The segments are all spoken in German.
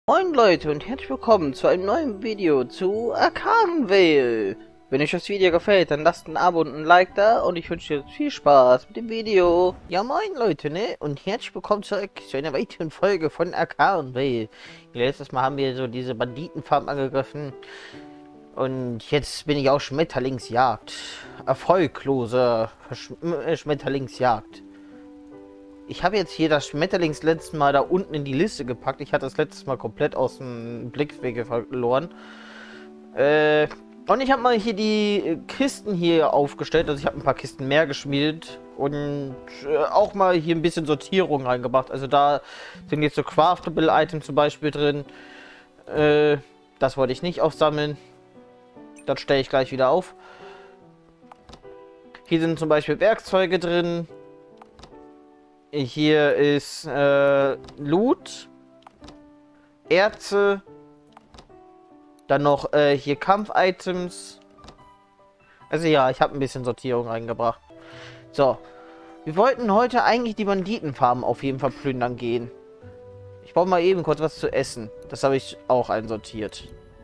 Moin Leute und herzlich willkommen zu einem neuen Video zu Arcadenvale. Wenn euch das Video gefällt, dann lasst ein Abo und ein Like da und ich wünsche euch viel Spaß mit dem Video. Ja moin Leute, ne? Und herzlich willkommen zurück zu einer weiteren Folge von Arcadenvale. Letztes Mal haben wir so diese Banditenfarm angegriffen und jetzt bin ich auf Schmetterlingsjagd. Erfolglose Schmetterlingsjagd. Ich habe jetzt hier das Schmetterlings letzten Mal da unten in die Liste gepackt. Ich hatte das letztes Mal komplett aus dem Blickwinkel verloren. Und ich habe mal hier die Kisten hier aufgestellt. Also ich habe ein paar Kisten mehr geschmiedet. Und auch mal hier ein bisschen Sortierung reingebracht. Also da sind jetzt so Craftable Items zum Beispiel drin. Das wollte ich nicht aufsammeln. Das stelle ich gleich wieder auf. Hier sind zum Beispiel Werkzeuge drin. Hier ist Loot, Erze, dann noch hier Kampf-Items. Also ja, ich habe ein bisschen Sortierung reingebracht. So, wir wollten heute eigentlich die Banditenfarmen auf jeden Fall plündern gehen. Ich brauche mal eben kurz was zu essen. Das habe ich auch einsortiert.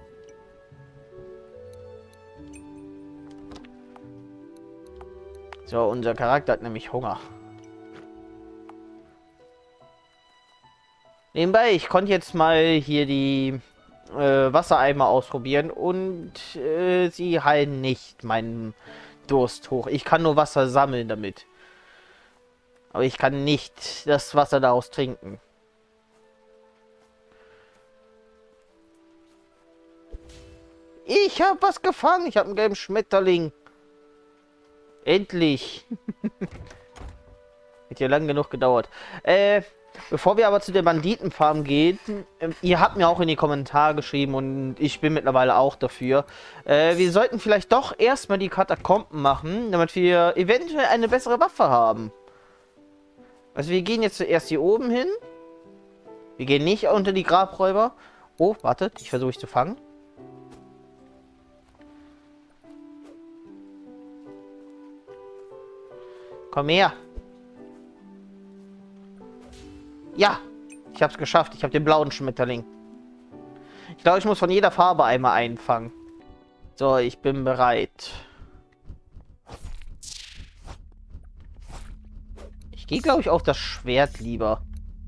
So, unser Charakter hat nämlich Hunger. Nebenbei, ich konnte jetzt mal hier die Wassereimer ausprobieren und sie heilen nicht meinen Durst hoch. Ich kann nur Wasser sammeln damit. Aber ich kann nicht das Wasser daraus trinken. Ich habe was gefangen. Ich habe einen gelben Schmetterling. Endlich. Hat ja lang genug gedauert. Bevor wir aber zu der Banditenfarm gehen, ihr habt mir auch in die Kommentare geschrieben und ich bin mittlerweile auch dafür, wir sollten vielleicht doch erstmal die Katakomben machen, damit wir eventuell eine bessere Waffe haben. Also wir gehen jetzt zuerst hier oben hin. Wir gehen nicht unter die Grabräuber. Oh, wartet, ich versuche zu fangen. Komm her. Ja, ich habe es geschafft. Ich habe den blauen Schmetterling. Ich glaube, ich muss von jeder Farbe einmal einfangen. So, ich bin bereit. Ich gehe, glaube ich, auf das Schwert lieber.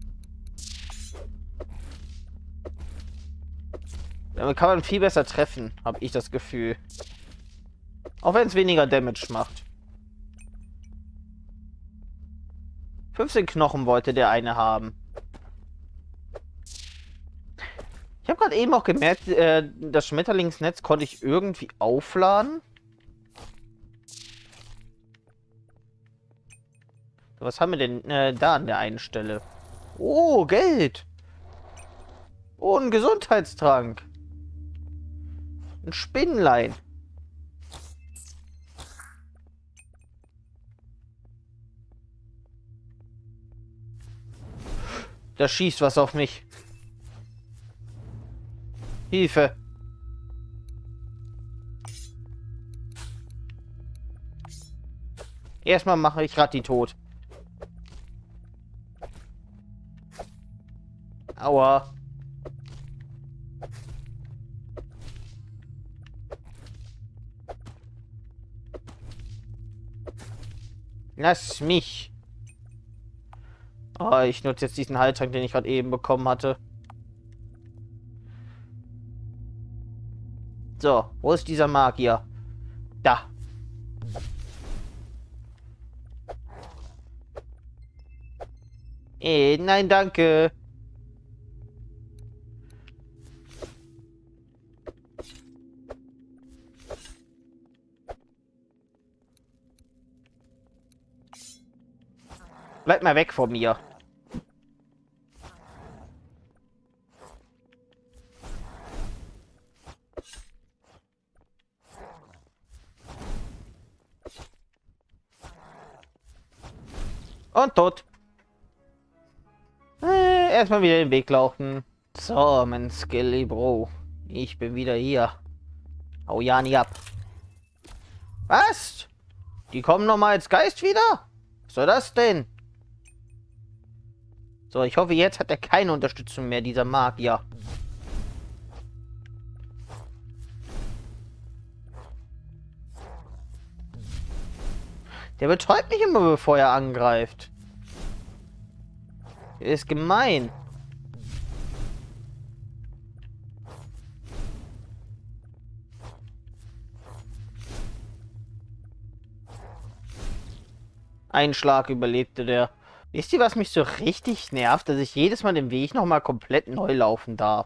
Damit kann man viel besser treffen, habe ich das Gefühl. Auch wenn es weniger Damage macht. 15 Knochen wollte der eine haben. Ich habe gerade eben auch gemerkt, das Schmetterlingsnetz konnte ich irgendwie aufladen. Was haben wir denn da an der einen Stelle? Oh, Geld. Oh, ein Gesundheitstrank. Ein Spinnlein. Da schießt was auf mich. Hilfe. Erstmal mache ich Ratti tot. Aua. Lass mich. Oh, ich nutze jetzt diesen Heiltrank, den ich gerade eben bekommen hatte. So, wo ist dieser Magier? Da. Nein, danke. Bleib mal weg von mir. Und tot. Erstmal wieder den Weg laufen. So, mein Skelly Bro. Ich bin wieder hier. Hau ja nie ab. Was? Die kommen noch mal als Geist wieder? Was soll das denn? So, ich hoffe, jetzt hat er keine Unterstützung mehr, dieser Magier. Der betäubt mich immer, bevor er angreift. Er ist gemein. Einen Schlag überlebte der. Wisst ihr, was mich so richtig nervt? Dass ich jedes Mal den Weg nochmal komplett neu laufen darf.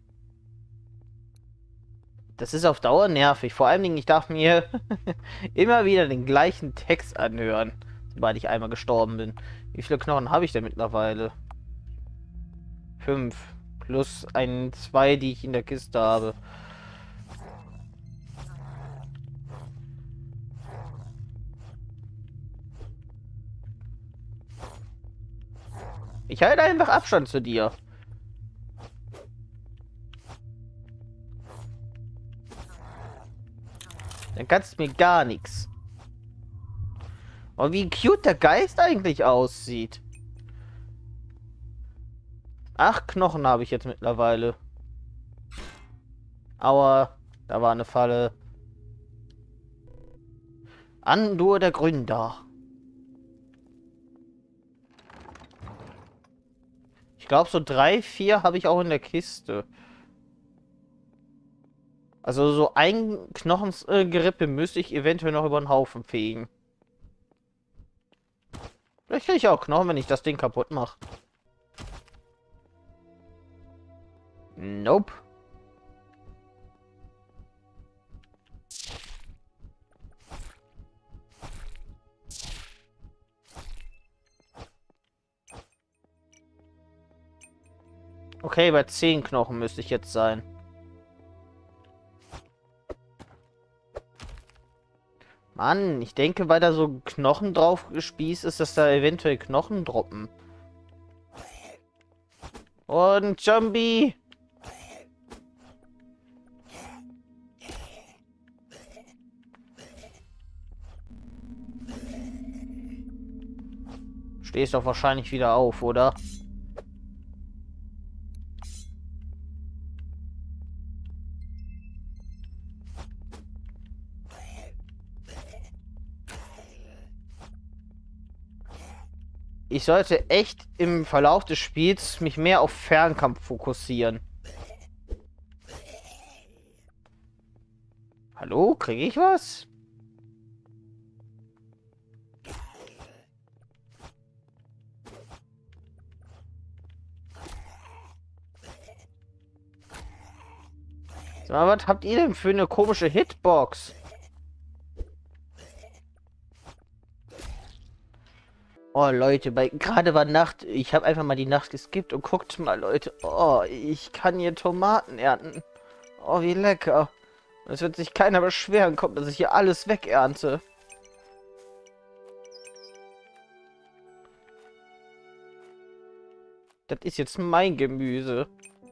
Das ist auf Dauer nervig. Vor allen Dingen, ich darf mir immer wieder den gleichen Text anhören, sobald ich einmal gestorben bin. Wie viele Knochen habe ich denn mittlerweile? 5. Plus 2, die ich in der Kiste habe. Ich halte einfach Abstand zu dir. Dann kannst du mir gar nichts. Oh, wie cute der Geist eigentlich aussieht. 8 Knochen habe ich jetzt mittlerweile. Aua, da war eine Falle. Andur der Gründer. Ich glaube, so 3, 4 habe ich auch in der Kiste. Also so ein Knochengerippe müsste ich eventuell noch über den Haufen fegen. Vielleicht kriege ich auch Knochen, wenn ich das Ding kaputt mache. Nope. Okay, bei 10 Knochen müsste ich jetzt sein. Mann, ich denke, weil da so Knochen drauf gespießt ist, dass da eventuell Knochen droppen. Und Zombie! Stehst doch wahrscheinlich wieder auf, oder? Ich sollte echt im Verlauf des Spiels mich mehr auf Fernkampf fokussieren. Hallo, kriege ich was? Sag mal, was habt ihr denn für eine komische Hitbox? Oh Leute, gerade war Nacht. Ich habe einfach mal die Nacht geskippt und guckt mal, Leute. Oh, ich kann hier Tomaten ernten. Oh, wie lecker. Es wird sich keiner beschweren, kommt, dass ich hier alles wegernte. Das ist jetzt mein Gemüse.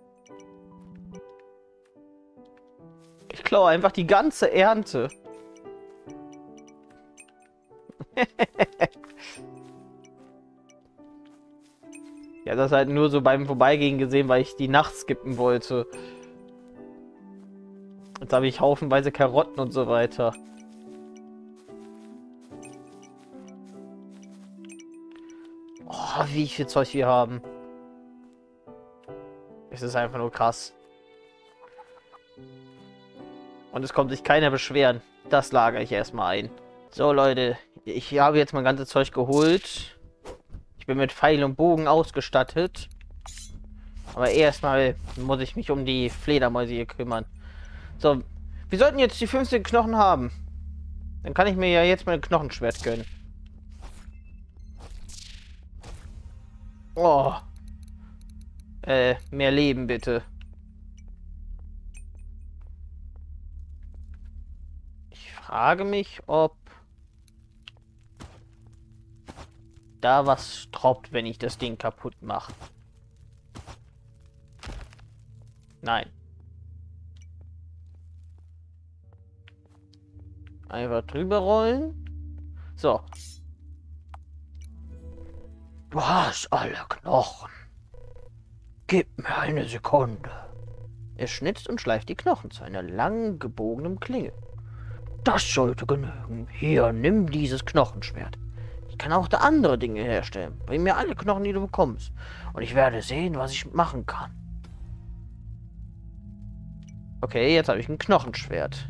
Ich klaue einfach die ganze Ernte. Ja, das halt nur so beim Vorbeigehen gesehen, weil ich die Nacht skippen wollte. Jetzt habe ich haufenweise Karotten und so weiter. Oh, wie viel Zeug wir haben. Es ist einfach nur krass. Und es kommt sich keiner beschweren. Das lagere ich erstmal ein. So, Leute. Ich habe jetzt mein ganzes Zeug geholt. Ich bin mit Pfeil und Bogen ausgestattet. Aber erstmal muss ich mich um die Fledermäuse hier kümmern. So, wir sollten jetzt die 15 Knochen haben. Dann kann ich mir ja jetzt mein Knochenschwert gönnen. Oh. Mehr Leben bitte. Ich frage mich, ob da was droppt, wenn ich das Ding kaputt mache. Nein. Einfach drüber rollen. So. Du hast alle Knochen. Gib mir eine Sekunde. Er schnitzt und schleift die Knochen zu einer langen, gebogenen Klinge. Das sollte genügen. Hier, nimm dieses Knochenschwert. Ich kann auch da andere Dinge herstellen. Bring mir alle Knochen, die du bekommst. Und ich werde sehen, was ich machen kann. Okay, jetzt habe ich ein Knochenschwert.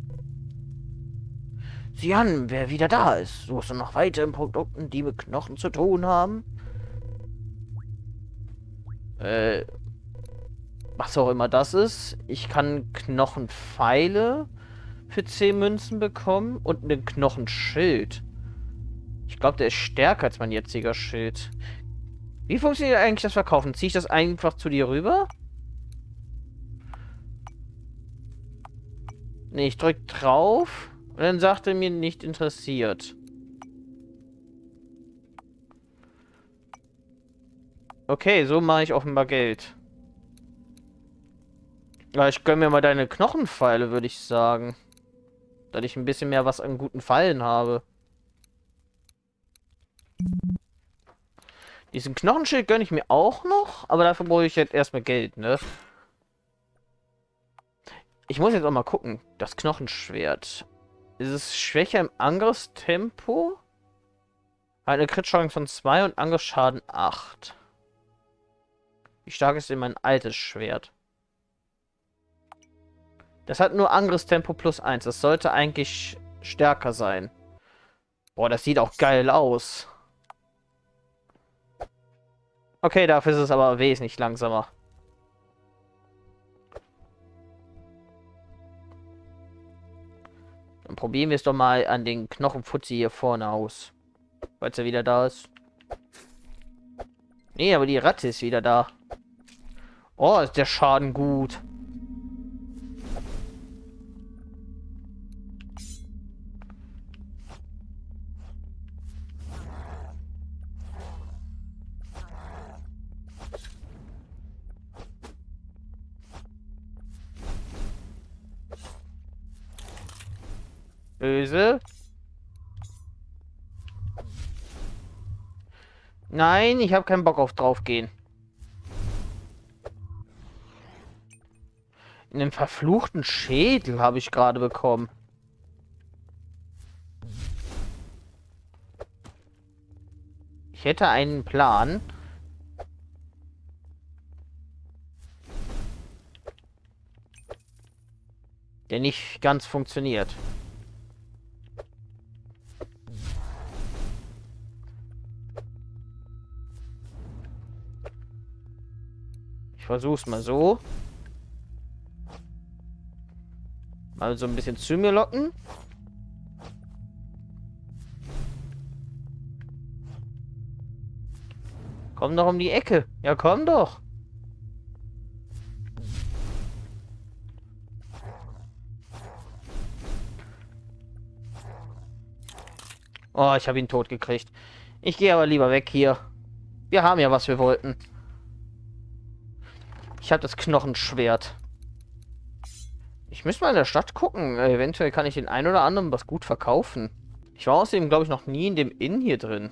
Sieh an, wer wieder da ist. Suchst du noch weitere Produkte, die mit Knochen zu tun haben? Was auch immer das ist. Ich kann Knochenpfeile für 10 Münzen bekommen und einen Knochenschild. Ich glaube, der ist stärker als mein jetziger Schild. Wie funktioniert eigentlich das Verkaufen? Ziehe ich das einfach zu dir rüber? Nee, ich drücke drauf und dann sagt er mir nicht interessiert. Okay, so mache ich offenbar Geld. Ja, ich gönne mir mal deine Knochenpfeile, würde ich sagen. Dass ich ein bisschen mehr was an guten Pfeilen habe. Diesen Knochenschild gönne ich mir auch noch, aber dafür brauche ich jetzt erstmal Geld, ne? Ich muss jetzt auch mal gucken. Das Knochenschwert. Ist es schwächer im Angriffstempo? Hat eine Crit-Chance von 2 und Angriffsschaden 8. Wie stark ist denn mein altes Schwert? Das hat nur Angriffstempo plus 1. Das sollte eigentlich stärker sein. Boah, das sieht auch geil aus. Okay, dafür ist es aber wesentlich langsamer. Dann probieren wir es doch mal an den Knochenfutzi hier vorne aus. Falls er wieder da ist. Nee, aber die Ratte ist wieder da. Oh, ist der Schaden gut. Böse. Nein, ich habe keinen Bock auf draufgehen. Einen verfluchten Schädel habe ich gerade bekommen. Ich hätte einen Plan. Der nicht ganz funktioniert. Ich versuch's mal so. Mal so ein bisschen zu mir locken. Komm doch um die Ecke. Ja, komm doch. Oh, ich habe ihn tot gekriegt. Ich gehe aber lieber weg hier. Wir haben ja, was wir wollten. Ich habe das Knochenschwert. Ich müsste mal in der Stadt gucken. Eventuell kann ich den einen oder anderen was gut verkaufen. Ich war außerdem, glaube ich, noch nie in dem Inn hier drin.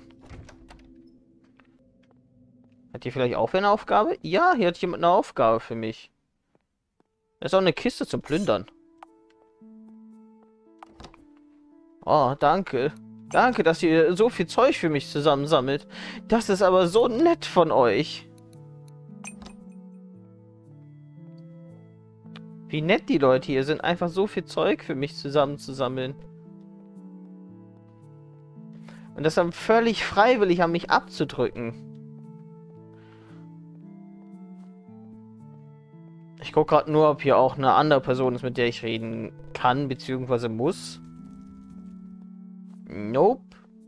Hat hier vielleicht auch eine Aufgabe? Ja, hier hat jemand eine Aufgabe für mich. Da ist auch eine Kiste zum Plündern. Oh, danke. Danke, dass ihr so viel Zeug für mich zusammensammelt. Das ist aber so nett von euch. Wie nett die Leute hier sind, einfach so viel Zeug für mich zusammenzusammeln. Und das dann völlig freiwillig an mich abzudrücken. Ich gucke gerade nur, ob hier auch eine andere Person ist, mit der ich reden kann, beziehungsweise muss. Nope.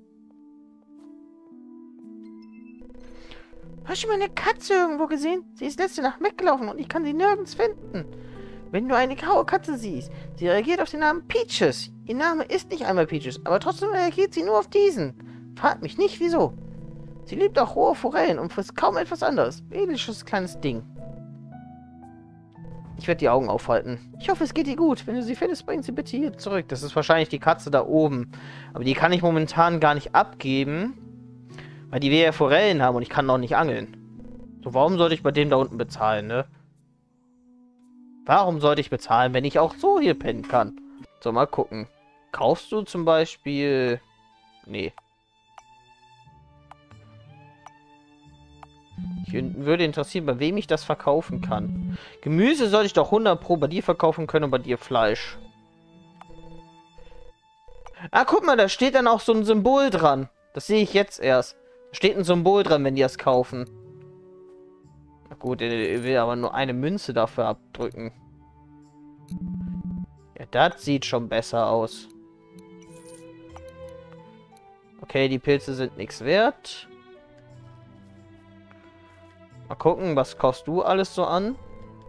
Hast du meine Katze irgendwo gesehen? Sie ist letzte Nacht weggelaufen und ich kann sie nirgends finden. Wenn du eine graue Katze siehst, sie reagiert auf den Namen Peaches. Ihr Name ist nicht einmal Peaches, aber trotzdem reagiert sie nur auf diesen. Fragt mich nicht, wieso. Sie liebt auch rohe Forellen und frisst kaum etwas anderes. Babysches kleines Ding. Ich werde die Augen aufhalten. Ich hoffe, es geht dir gut. Wenn du sie findest, bring sie bitte hier zurück. Das ist wahrscheinlich die Katze da oben. Aber die kann ich momentan gar nicht abgeben, weil die wir ja Forellen haben und ich kann noch nicht angeln. So, warum sollte ich bei dem da unten bezahlen, ne? Warum sollte ich bezahlen, wenn ich auch so hier pennen kann? So, mal gucken. Verkaufst du zum Beispiel... Nee. Ich würde interessieren, bei wem ich das verkaufen kann. Gemüse soll ich doch 100 Pro bei dir verkaufen können und bei dir Fleisch. Ah, guck mal, da steht dann auch so ein Symbol dran. Das sehe ich jetzt erst. Da steht ein Symbol dran, wenn die das kaufen. Na gut, er will aber nur eine Münze dafür abdrücken. Ja, das sieht schon besser aus. Okay, die Pilze sind nichts wert. Mal gucken, was kaufst du alles so an?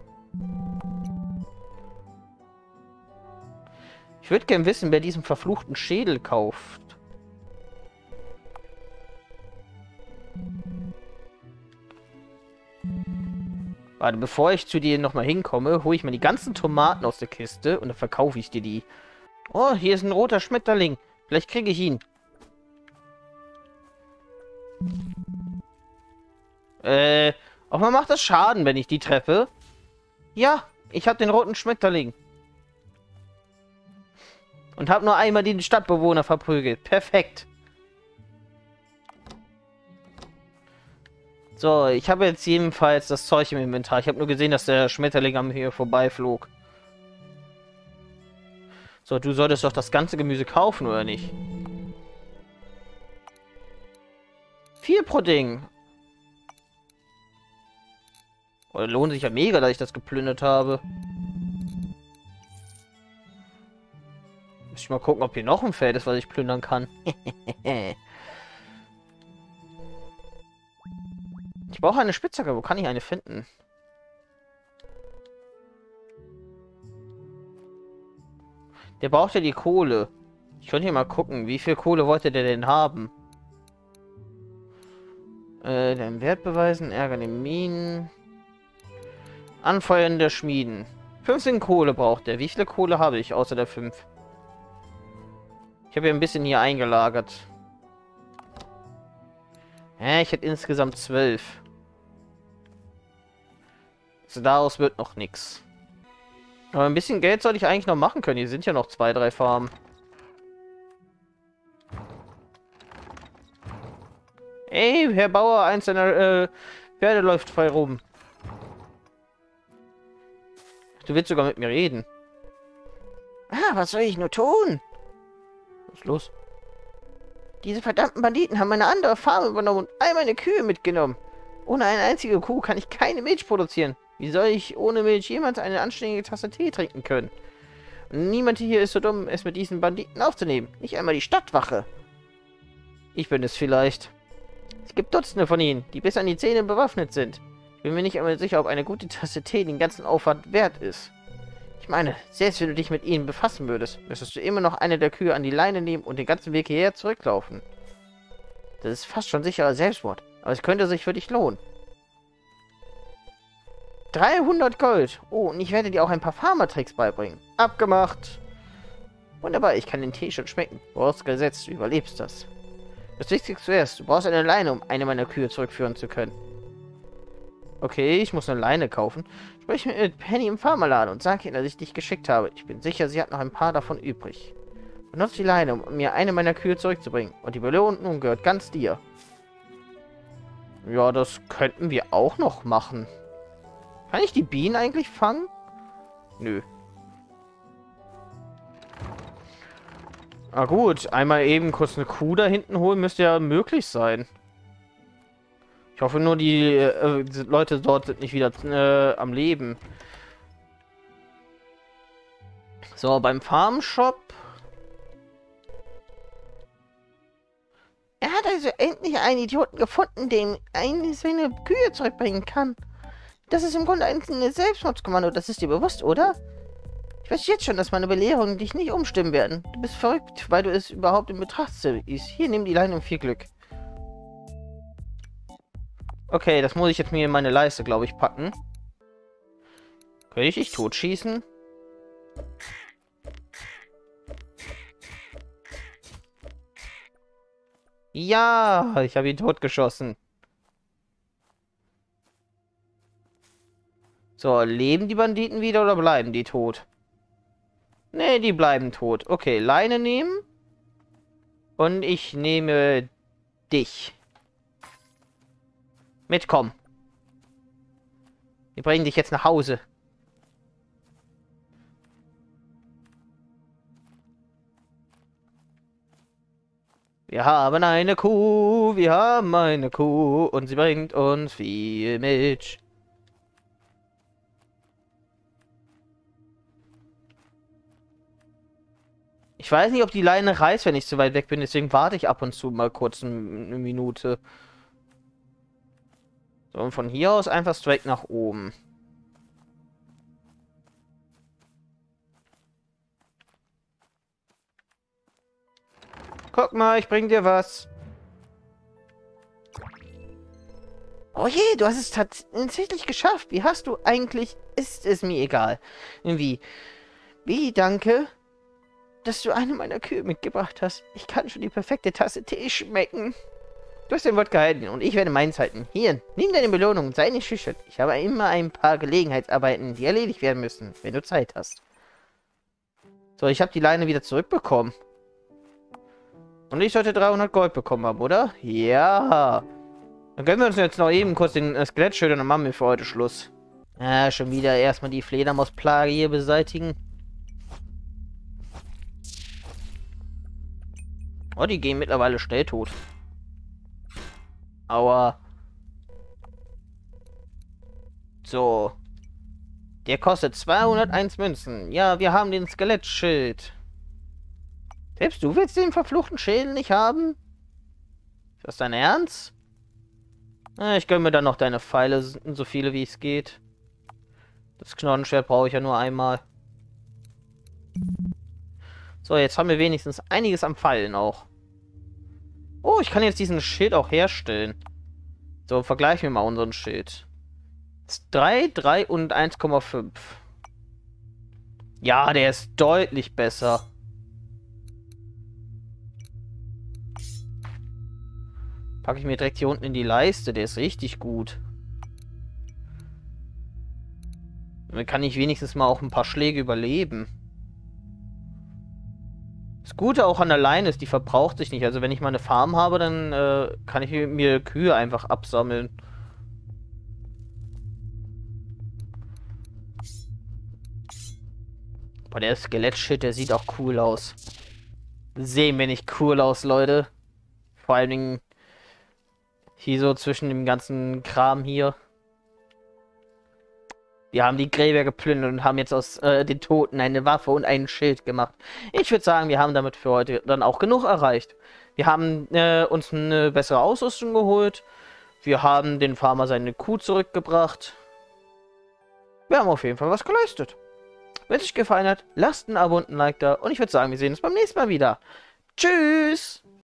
Ich würde gerne wissen, wer diesen verfluchten Schädel kauft. Warte, bevor ich zu dir nochmal hinkomme, hole ich mal die ganzen Tomaten aus der Kiste und dann verkaufe ich dir die. Oh, hier ist ein roter Schmetterling. Vielleicht kriege ich ihn. Auch mal macht das Schaden, wenn ich die treffe. Ja, ich habe den roten Schmetterling. Und habe nur einmal den Stadtbewohner verprügelt. Perfekt. So, ich habe jetzt jedenfalls das Zeug im Inventar. Ich habe nur gesehen, dass der Schmetterling an mir vorbeiflog. So, du solltest doch das ganze Gemüse kaufen, oder nicht? 4 pro Ding. Oh, lohnt sich ja mega, dass ich das geplündert habe. Muss ich mal gucken, ob hier noch ein Feld ist, was ich plündern kann. Ich brauche eine Spitzhacke. Wo kann ich eine finden? Der braucht ja die Kohle. Ich könnte hier mal gucken, wie viel Kohle wollte der denn haben? Den Wert beweisen, ärgern die Minen. Anfeuern der Schmieden. 15 Kohle braucht er. Wie viele Kohle habe ich außer der 5? Ich habe ja ein bisschen hier eingelagert. Ich hätte insgesamt 12. Also daraus wird noch nichts. Aber ein bisschen Geld sollte ich eigentlich noch machen können. Hier sind ja noch 2, 3 Farmen. Ey, Herr Bauer, eins deiner Pferde läuft frei rum. Du willst sogar mit mir reden. Ah, was soll ich nur tun? Was ist los? Diese verdammten Banditen haben eine andere Farm übernommen und all meine Kühe mitgenommen. Ohne eine einzige Kuh kann ich keine Milch produzieren. Wie soll ich ohne Milch jemals eine anständige Tasse Tee trinken können? Und niemand hier ist so dumm, es mit diesen Banditen aufzunehmen. Nicht einmal die Stadtwache. Ich bin es vielleicht. Es gibt Dutzende von ihnen, die bis an die Zähne bewaffnet sind. Ich bin mir nicht einmal sicher, ob eine gute Tasse Tee den ganzen Aufwand wert ist. Ich meine, selbst wenn du dich mit ihnen befassen würdest, müsstest du immer noch eine der Kühe an die Leine nehmen und den ganzen Weg hierher zurücklaufen. Das ist fast schon sicherer Selbstmord, aber es könnte sich für dich lohnen. 300 Gold. Oh, und ich werde dir auch ein paar Farmertricks beibringen. Abgemacht. Wunderbar, ich kann den Tee schon schmecken. Vorausgesetzt, du überlebst das. Das Wichtigste zuerst, du brauchst eine Leine, um eine meiner Kühe zurückführen zu können. Okay, ich muss eine Leine kaufen. Sprich mit Penny im Farmerladen und sag ihr, dass ich dich geschickt habe. Ich bin sicher, sie hat noch ein paar davon übrig. Benutze die Leine, um mir eine meiner Kühe zurückzubringen. Und die Belohnung gehört ganz dir. Ja, das könnten wir auch noch machen. Kann ich die Bienen eigentlich fangen? Nö. Ah gut, einmal eben kurz eine Kuh da hinten holen müsste ja möglich sein. Ich hoffe nur, die Leute dort sind nicht wieder am Leben. So, beim Farmshop. Er hat also endlich einen Idioten gefunden, dem eine seine Kühe zurückbringen kann. Das ist im Grunde ein Selbstmordskommando, das ist dir bewusst, oder? Ich weiß jetzt schon, dass meine Belehrungen dich nicht umstimmen werden. Du bist verrückt, weil du es überhaupt in Betracht ziehst. Hier, nimm die Leine und viel Glück. Okay, das muss ich jetzt mir in meine Leiste, glaube ich, packen. Könnte ich dich totschießen? Ja, ich habe ihn totgeschossen. So, leben die Banditen wieder oder bleiben die tot? Ne, die bleiben tot. Okay, Leine nehmen. Und ich nehme dich. Mitkommen. Wir bringen dich jetzt nach Hause. Wir haben eine Kuh, wir haben eine Kuh und sie bringt uns viel Milch. Ich weiß nicht, ob die Leine reißt, wenn ich zu weit weg bin, deswegen warte ich ab und zu mal kurz eine Minute. So, und von hier aus einfach straight nach oben. Guck mal, ich bring dir was. Oh je, du hast es tatsächlich geschafft. Wie hast du eigentlich... Ist es mir egal. Irgendwie... Wie, danke, dass du eine meiner Kühe mitgebracht hast. Ich kann schon die perfekte Tasse Tee schmecken. Du hast dein Wort gehalten und ich werde meins halten. Hier, nimm deine Belohnung und sei nicht schüchtern. Ich habe immer ein paar Gelegenheitsarbeiten, die erledigt werden müssen, wenn du Zeit hast. So, ich habe die Leine wieder zurückbekommen. Und ich sollte 300 Gold bekommen haben, oder? Ja. Dann gönnen wir uns jetzt noch eben kurz den Skelettschild und dann machen wir für heute Schluss. Ja, schon wieder erstmal die Fledermausplage hier beseitigen. Oh, die gehen mittlerweile schnell tot. Aua. So. Der kostet 201 Münzen. Ja, wir haben den Skelettschild. Selbst du willst den verfluchten Schädel nicht haben? Ist das dein Ernst? Ich gönne mir dann noch deine Pfeile, so viele wie es geht. Das Knochenschwert brauche ich ja nur einmal. So, jetzt haben wir wenigstens einiges am Pfeilen auch. Oh, ich kann jetzt diesen Schild auch herstellen. So, vergleichen wir mal unseren Schild. 3, 3 und 1,5. Ja, der ist deutlich besser. Packe ich mir direkt hier unten in die Leiste. Der ist richtig gut. Dann kann ich wenigstens mal auch ein paar Schläge überleben. Das Gute auch an der Leine ist, die verbraucht sich nicht. Also wenn ich mal eine Farm habe, dann kann ich mir Kühe einfach absammeln. Boah, der Skelett-Shit, der sieht auch cool aus. Sehen wir nicht cool aus, Leute. Vor allen Dingen hier so zwischen dem ganzen Kram hier. Wir haben die Gräber geplündert und haben jetzt aus den Toten eine Waffe und ein Schild gemacht. Ich würde sagen, wir haben damit für heute dann auch genug erreicht. Wir haben uns eine bessere Ausrüstung geholt. Wir haben den Farmer seine Kuh zurückgebracht. Wir haben auf jeden Fall was geleistet. Wenn es euch gefallen hat, lasst ein Abo und ein Like da. Und ich würde sagen, wir sehen uns beim nächsten Mal wieder. Tschüss!